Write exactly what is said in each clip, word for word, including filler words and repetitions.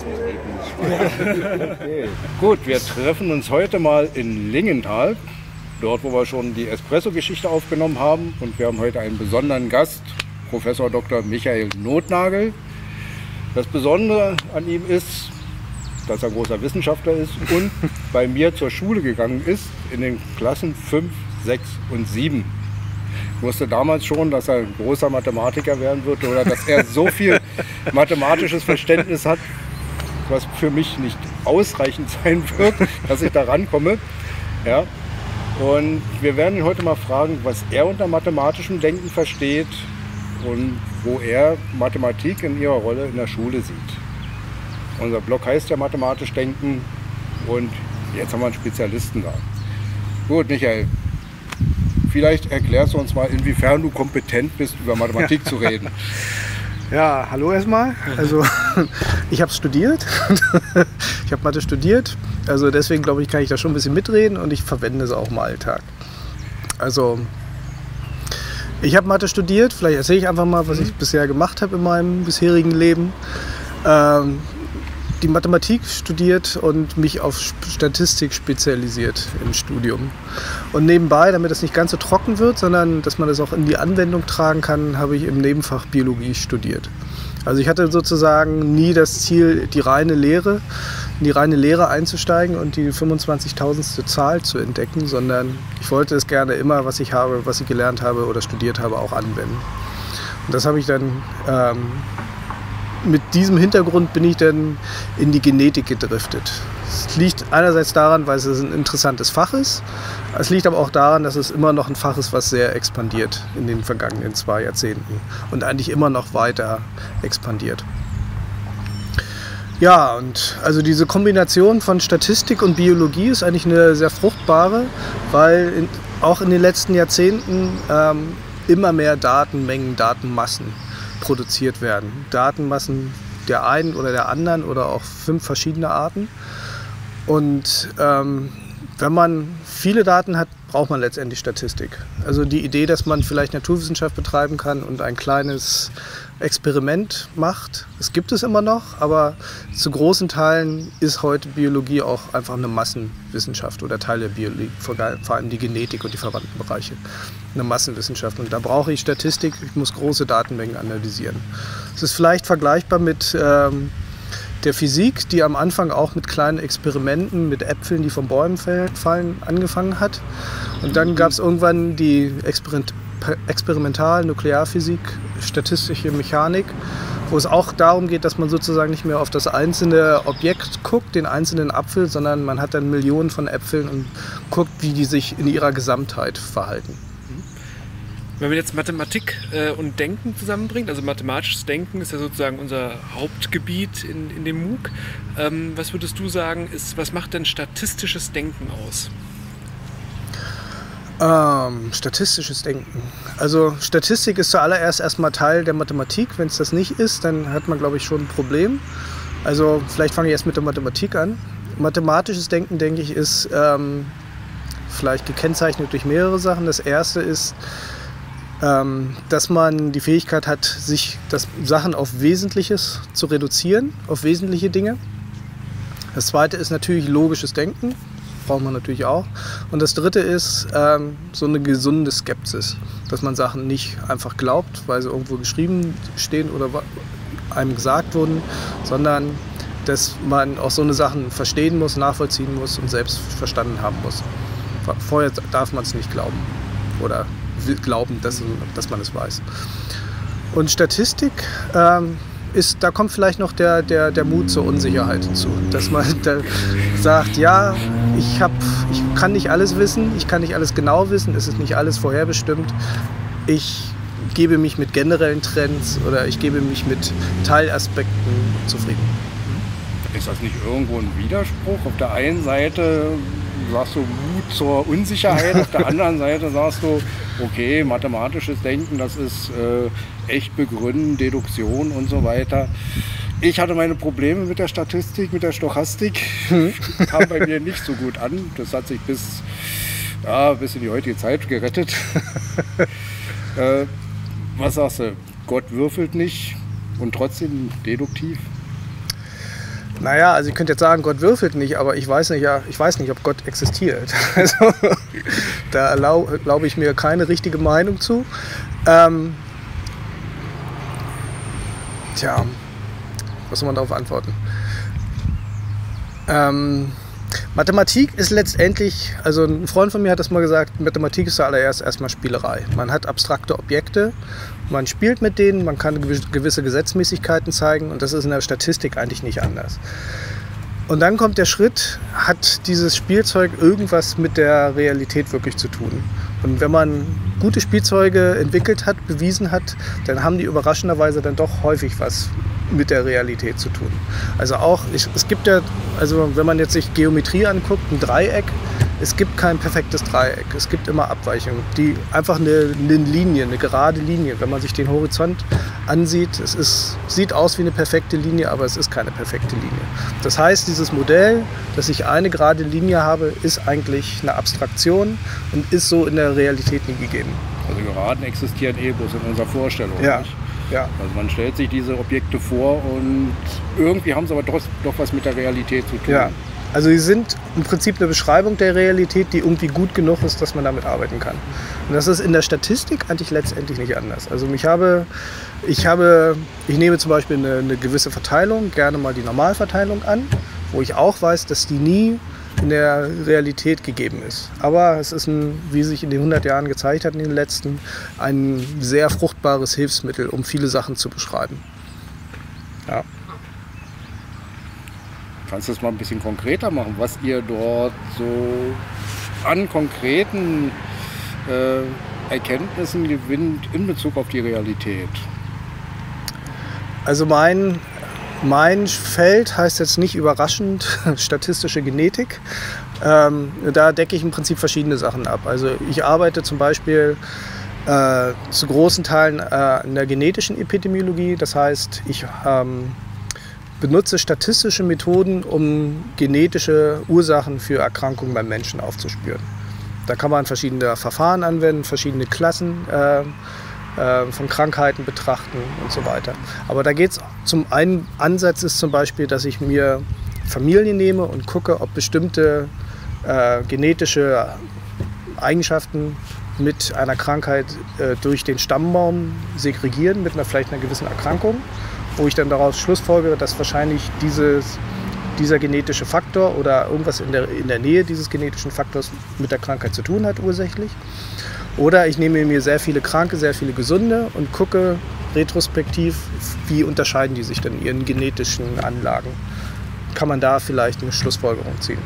Okay. Gut, wir treffen uns heute mal in Lingenthal, dort wo wir schon die Espresso-Geschichte aufgenommen haben. Und wir haben heute einen besonderen Gast, Professor Doktor Michael Nothnagel. Das Besondere an ihm ist, dass er großer Wissenschaftler ist und bei mir zur Schule gegangen ist, in den Klassen fünf, sechs und sieben. Ich wusste damals schon, dass er ein großer Mathematiker werden wird oder dass er so viel mathematisches Verständnis hat, was für mich nicht ausreichend sein wird, dass ich da rankomme. Ja. Und wir werden ihn heute mal fragen, was er unter mathematischem Denken versteht und wo er Mathematik in ihrer Rolle in der Schule sieht. Unser Blog heißt ja Mathematisch Denken und jetzt haben wir einen Spezialisten da. Gut, Michael, vielleicht erklärst du uns mal, inwiefern du kompetent bist, über Mathematik zu reden. Ja, hallo erstmal. Also ich habe studiert, ich habe Mathe studiert, also deswegen glaube ich, kann ich da schon ein bisschen mitreden und ich verwende es auch im Alltag. Also ich habe Mathe studiert, vielleicht erzähle ich einfach mal, was ich bisher gemacht habe in meinem bisherigen Leben. Ähm, die Mathematik studiert und mich auf Statistik spezialisiert im Studium. Und nebenbei, damit das nicht ganz so trocken wird, sondern dass man das auch in die Anwendung tragen kann, habe ich im Nebenfach Biologie studiert. Also ich hatte sozusagen nie das Ziel, die reine Lehre, in die reine Lehre einzusteigen und die fünfundzwanzigtausendste Zahl zu entdecken, sondern ich wollte es gerne immer, was ich habe, was ich gelernt habe oder studiert habe, auch anwenden. Und das habe ich dann ähm, mit diesem Hintergrund bin ich dann in die Genetik gedriftet. Es liegt einerseits daran, weil es ein interessantes Fach ist. Es liegt aber auch daran, dass es immer noch ein Fach ist, was sehr expandiert in den vergangenen zwei Jahrzehnten und eigentlich immer noch weiter expandiert. Ja, und also diese Kombination von Statistik und Biologie ist eigentlich eine sehr fruchtbare, weil in, auch in den letzten Jahrzehnten ähm, immer mehr Datenmengen, Datenmassen produziert werden. Datenmassen der einen oder der anderen oder auch fünf verschiedene Arten. Und ähm, wenn man viele Daten hat, braucht man letztendlich Statistik. Also die Idee, dass man vielleicht Naturwissenschaft betreiben kann und ein kleines Experiment macht, das gibt es immer noch, aber zu großen Teilen ist heute Biologie auch einfach eine Massenwissenschaft oder Teil der Biologie, vor allem die Genetik und die verwandten Bereiche, eine Massenwissenschaft. Und da brauche ich Statistik, ich muss große Datenmengen analysieren. Es ist vielleicht vergleichbar mit ähm, der Physik, die am Anfang auch mit kleinen Experimenten, mit Äpfeln, die von Bäumen fallen, angefangen hat. Und dann gab es irgendwann die Experiment Experimental, Nuklearphysik, statistische Mechanik, wo es auch darum geht, dass man sozusagen nicht mehr auf das einzelne Objekt guckt, den einzelnen Apfel, sondern man hat dann Millionen von Äpfeln und guckt, wie die sich in ihrer Gesamtheit verhalten. Wenn man jetzt Mathematik äh, und Denken zusammenbringt, also mathematisches Denken ist ja sozusagen unser Hauptgebiet in, in dem MOOC. Ähm, was würdest du sagen, ist, was macht denn statistisches Denken aus? Ähm, statistisches Denken. Also Statistik ist zuallererst erstmal Teil der Mathematik. Wenn es das nicht ist, dann hat man, glaube ich, schon ein Problem. Also vielleicht fange ich erst mit der Mathematik an. Mathematisches Denken, denke ich, ist ähm, vielleicht gekennzeichnet durch mehrere Sachen. Das erste ist, ähm, dass man die Fähigkeit hat, sich das Sachen auf Wesentliches zu reduzieren, auf wesentliche Dinge. Das zweite ist natürlich logisches Denken. Braucht man natürlich auch. Und das dritte ist ähm, so eine gesunde Skepsis, dass man Sachen nicht einfach glaubt, weil sie irgendwo geschrieben stehen oder einem gesagt wurden, sondern dass man auch so eine Sachen verstehen muss, nachvollziehen muss und selbst verstanden haben muss. Vorher darf man es nicht glauben oder glauben, dass, dass man es weiß. Und Statistik ähm, ist, da kommt vielleicht noch der, der, der Mut zur Unsicherheit hinzu, dass man da sagt, ja, ich, hab, ich kann nicht alles wissen, ich kann nicht alles genau wissen, es ist nicht alles vorherbestimmt. Ich gebe mich mit generellen Trends oder ich gebe mich mit Teilaspekten zufrieden. Ist das nicht irgendwo ein Widerspruch? Auf der einen Seite sagst du Mut zur Unsicherheit, auf der anderen Seite sagst du, okay, mathematisches Denken, das ist äh, echt begründen, Deduktion und so weiter. Ich hatte meine Probleme mit der Statistik, mit der Stochastik, kam bei mir nicht so gut an. Das hat sich bis, ja, bis in die heutige Zeit gerettet. äh, was sagst du, Gott würfelt nicht und trotzdem deduktiv? Naja, also ich könnte jetzt sagen, Gott würfelt nicht, aber ich weiß nicht, ja, ich weiß nicht, ob Gott existiert. Also, da glaube ich mir keine richtige Meinung zu. Ähm, tja, was soll man darauf antworten? Ähm, Mathematik ist letztendlich, also ein Freund von mir hat das mal gesagt, Mathematik ist zuallererst erstmal Spielerei. Man hat abstrakte Objekte, man spielt mit denen, man kann gewisse Gesetzmäßigkeiten zeigen und das ist in der Statistik eigentlich nicht anders. Und dann kommt der Schritt, hat dieses Spielzeug irgendwas mit der Realität wirklich zu tun? Und wenn man gute Spielzeuge entwickelt hat, bewiesen hat, dann haben die überraschenderweise dann doch häufig was mit der Realität zu tun. Also auch, ich, es gibt ja, also wenn man jetzt sich Geometrie anguckt, ein Dreieck, es gibt kein perfektes Dreieck. Es gibt immer Abweichungen, die einfach eine, eine Linie, eine gerade Linie. Wenn man sich den Horizont ansieht, es ist, sieht aus wie eine perfekte Linie, aber es ist keine perfekte Linie. Das heißt, dieses Modell, dass ich eine gerade Linie habe, ist eigentlich eine Abstraktion und ist so in der Realität nie gegeben. Also Geraden existieren eh bloß in unserer Vorstellung. Ja. Nicht? Ja. Also man stellt sich diese Objekte vor und irgendwie haben sie aber doch, doch was mit der Realität zu tun. Ja. Also sie sind im Prinzip eine Beschreibung der Realität, die irgendwie gut genug ist, dass man damit arbeiten kann. Und das ist in der Statistik eigentlich letztendlich nicht anders. Also ich habe, ich habe, ich nehme zum Beispiel eine, eine gewisse Verteilung, gerne mal die Normalverteilung an, wo ich auch weiß, dass die nie in der Realität gegeben ist. Aber es ist, ein, wie sich in den hundert Jahren gezeigt hat, in den letzten, ein sehr fruchtbares Hilfsmittel, um viele Sachen zu beschreiben. Ja. Kannst du das mal ein bisschen konkreter machen, was ihr dort so an konkreten äh, Erkenntnissen gewinnt in Bezug auf die Realität? Also mein, mein Feld heißt jetzt nicht überraschend statistische Genetik. Ähm, da decke ich im Prinzip verschiedene Sachen ab. Also ich arbeite zum Beispiel äh, zu großen Teilen äh, in der genetischen Epidemiologie. Das heißt, ich ähm, benutze statistische Methoden, um genetische Ursachen für Erkrankungen beim Menschen aufzuspüren. Da kann man verschiedene Verfahren anwenden, verschiedene Klassen äh, äh, von Krankheiten betrachten und so weiter. Aber da geht es zum einen, Ansatz ist zum Beispiel, dass ich mir Familien nehme und gucke, ob bestimmte äh, genetische Eigenschaften mit einer Krankheit äh, durch den Stammbaum segregieren, mit einer, vielleicht einer gewissen Erkrankung, wo ich dann daraus schlussfolgere, dass wahrscheinlich dieses, dieser genetische Faktor oder irgendwas in der, in der Nähe dieses genetischen Faktors mit der Krankheit zu tun hat ursächlich. Oder ich nehme mir sehr viele Kranke, sehr viele Gesunde und gucke retrospektiv, wie unterscheiden die sich denn in ihren genetischen Anlagen. Kann man da vielleicht eine Schlussfolgerung ziehen.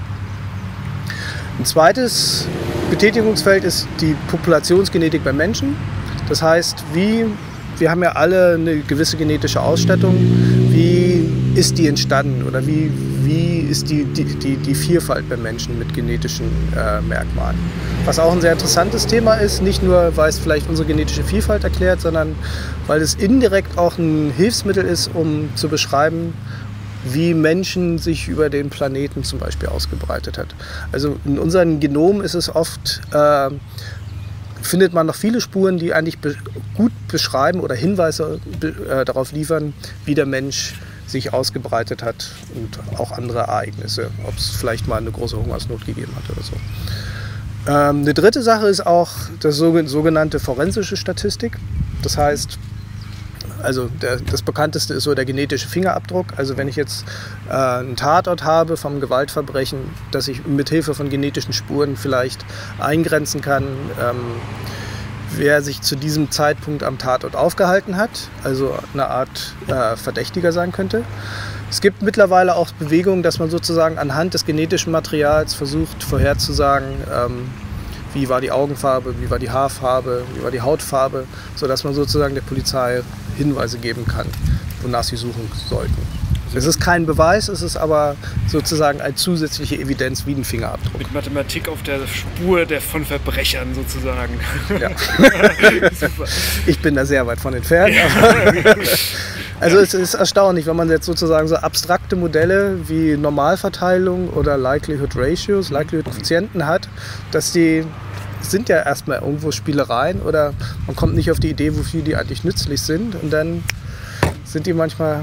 Ein zweites Betätigungsfeld ist die Populationsgenetik beim Menschen. Das heißt, wie wir haben ja alle eine gewisse genetische Ausstattung. Wie ist die entstanden oder wie, wie ist die, die, die, die Vielfalt beim Menschen mit genetischen äh, Merkmalen? Was auch ein sehr interessantes Thema ist, nicht nur, weil es vielleicht unsere genetische Vielfalt erklärt, sondern weil es indirekt auch ein Hilfsmittel ist, um zu beschreiben, wie Menschen sich über den Planeten zum Beispiel ausgebreitet hat. Also in unserem Genom ist es oft äh, findet man noch viele Spuren, die eigentlich be- gut beschreiben oder Hinweise be- äh, darauf liefern, wie der Mensch sich ausgebreitet hat und auch andere Ereignisse, ob es vielleicht mal eine große Hungersnot gegeben hat oder so. Ähm, eine dritte Sache ist auch das sogenannte forensische Statistik. Das heißt, also der, das bekannteste ist so der genetische Fingerabdruck. Also wenn ich jetzt äh, einen Tatort habe vom Gewaltverbrechen, dass ich mit Hilfe von genetischen Spuren vielleicht eingrenzen kann, ähm, wer sich zu diesem Zeitpunkt am Tatort aufgehalten hat, also eine Art äh, Verdächtiger sein könnte. Es gibt mittlerweile auch Bewegungen, dass man sozusagen anhand des genetischen Materials versucht vorherzusagen, ähm, wie war die Augenfarbe, wie war die Haarfarbe, wie war die Hautfarbe, sodass man sozusagen der Polizei Hinweise geben kann, wonach sie suchen sollten. Es ist kein Beweis, es ist aber sozusagen eine zusätzliche Evidenz wie ein Fingerabdruck. Mit Mathematik auf der Spur der von Verbrechern sozusagen. Ja. Ich bin da sehr weit von entfernt. Aber also es ist erstaunlich, wenn man jetzt sozusagen so abstrakte Modelle wie Normalverteilung oder Likelihood Ratios, Likelihood-Quotienten hat, dass die sind ja erstmal irgendwo Spielereien oder man kommt nicht auf die Idee, wofür die eigentlich nützlich sind und dann sind die manchmal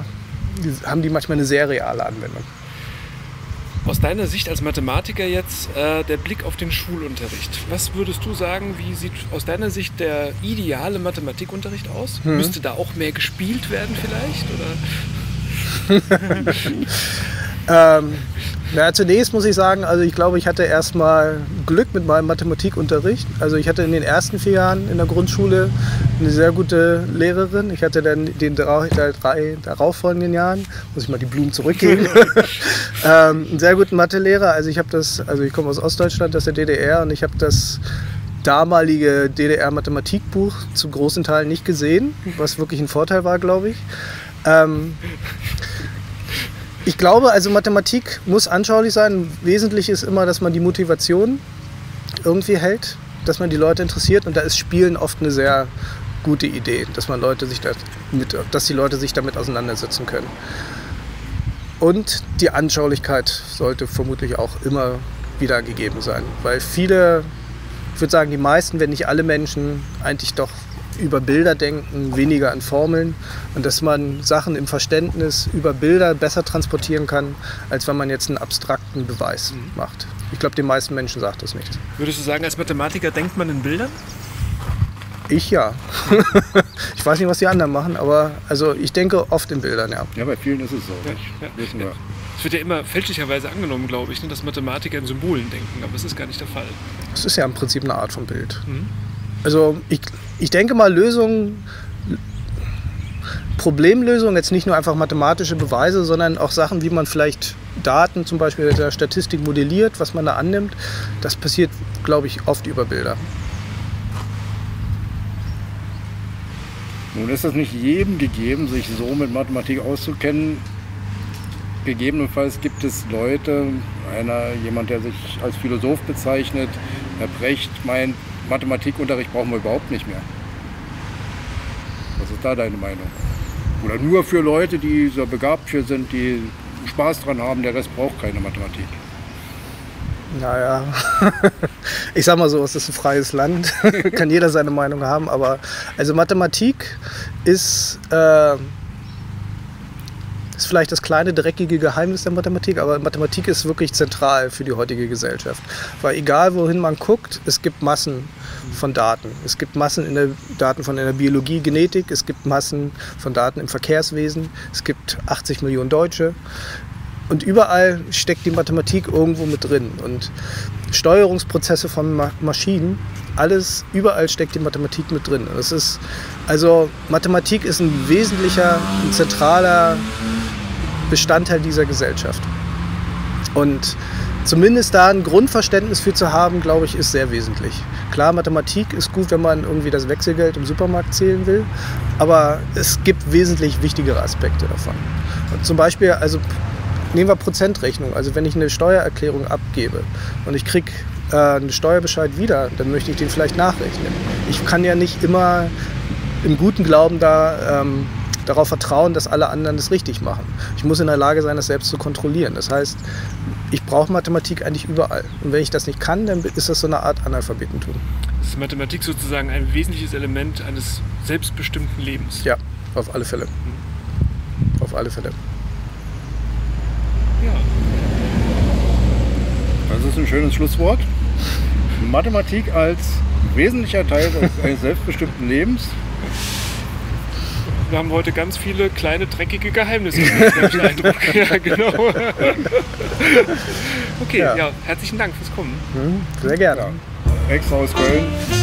die haben die manchmal eine sehr reale Anwendung. Aus deiner Sicht als Mathematiker jetzt äh, der Blick auf den Schulunterricht. Was würdest du sagen, wie sieht aus deiner Sicht der ideale Mathematikunterricht aus? Hm. Müsste da auch mehr gespielt werden vielleicht? Oder? ähm, na, zunächst muss ich sagen, also ich glaube, ich hatte erstmal Glück mit meinem Mathematikunterricht. Also ich hatte in den ersten vier Jahren in der Grundschule eine sehr gute Lehrerin. Ich hatte dann den drei, drei darauffolgenden Jahren, muss ich mal die Blumen zurückgeben, ähm, einen sehr guten Mathelehrer. Also ich habe das, also ich komme aus Ostdeutschland, das ist der D D R, und ich habe das damalige D D R-Mathematikbuch zu großen Teilen nicht gesehen, was wirklich ein Vorteil war, glaube ich. Ähm, Ich glaube, also Mathematik muss anschaulich sein. Wesentlich ist immer, dass man die Motivation irgendwie hält, dass man die Leute interessiert, und da ist Spielen oft eine sehr gute Idee, dass man Leute sich das mit, dass die Leute sich damit auseinandersetzen können. Und die Anschaulichkeit sollte vermutlich auch immer wieder gegeben sein, weil viele, ich würde sagen, die meisten, wenn nicht alle Menschen, eigentlich doch über Bilder denken, weniger an Formeln, und dass man Sachen im Verständnis über Bilder besser transportieren kann, als wenn man jetzt einen abstrakten Beweis mhm. macht. Ich glaube, den meisten Menschen sagt das nicht. Würdest du sagen, als Mathematiker denkt man in Bildern? Ich ja. Ich weiß nicht, was die anderen machen, aber also ich denke oft in Bildern, ja. Ja, bei vielen ist es so. Ja, ja. Wissen wir. Es wird ja immer fälschlicherweise angenommen, glaube ich, dass Mathematiker in Symbolen denken, aber das ist gar nicht der Fall. Das ist ja im Prinzip eine Art von Bild. Mhm. Also ich, ich denke mal, Lösungen, Problemlösungen, jetzt nicht nur einfach mathematische Beweise, sondern auch Sachen, wie man vielleicht Daten zum Beispiel der Statistik modelliert, was man da annimmt, das passiert, glaube ich, oft über Bilder. Nun ist es nicht jedem gegeben, sich so mit Mathematik auszukennen. Gegebenenfalls gibt es Leute, einer, jemand, der sich als Philosoph bezeichnet, Herr Brecht meint, Mathematikunterricht brauchen wir überhaupt nicht mehr. Was ist da deine Meinung? Oder nur für Leute, die so begabt für sind, die Spaß dran haben, der Rest braucht keine Mathematik? Naja, ich sag mal so, es ist ein freies Land, kann jeder seine Meinung haben, aber also Mathematik ist, äh, ist vielleicht das kleine, dreckige Geheimnis der Mathematik, aber Mathematik ist wirklich zentral für die heutige Gesellschaft. Weil egal wohin man guckt, es gibt Massen von Daten. Es gibt Massen in der Daten von in der Biologie, Genetik, es gibt Massen von Daten im Verkehrswesen, es gibt achtzig Millionen Deutsche. Und überall steckt die Mathematik irgendwo mit drin. Und Steuerungsprozesse von Ma- Maschinen, alles, überall steckt die Mathematik mit drin. Das ist, also Mathematik ist ein wesentlicher, ein zentraler Bestandteil dieser Gesellschaft. Und zumindest da ein Grundverständnis für zu haben, glaube ich, ist sehr wesentlich. Klar, Mathematik ist gut, wenn man irgendwie das Wechselgeld im Supermarkt zählen will, aber es gibt wesentlich wichtigere Aspekte davon. Und zum Beispiel, also nehmen wir Prozentrechnung. Also wenn ich eine Steuererklärung abgebe und ich kriege äh, einen Steuerbescheid wieder, dann möchte ich den vielleicht nachrechnen. Ich kann ja nicht immer im guten Glauben da ähm, darauf vertrauen, dass alle anderen das richtig machen. Ich muss in der Lage sein, das selbst zu kontrollieren. Das heißt, ich brauche Mathematik eigentlich überall. Und wenn ich das nicht kann, dann ist das so eine Art Analphabetentum. Ist Mathematik sozusagen ein wesentliches Element eines selbstbestimmten Lebens? Ja, auf alle Fälle. Auf alle Fälle. Ja. Das ist ein schönes Schlusswort. Mathematik als wesentlicher Teil eines selbstbestimmten Lebens. Wir haben heute ganz viele kleine, dreckige Geheimnisse. Eindruck. Ja, genau. Okay, ja. Ja, herzlichen Dank fürs Kommen. Sehr gerne. Ja. Extra aus Köln.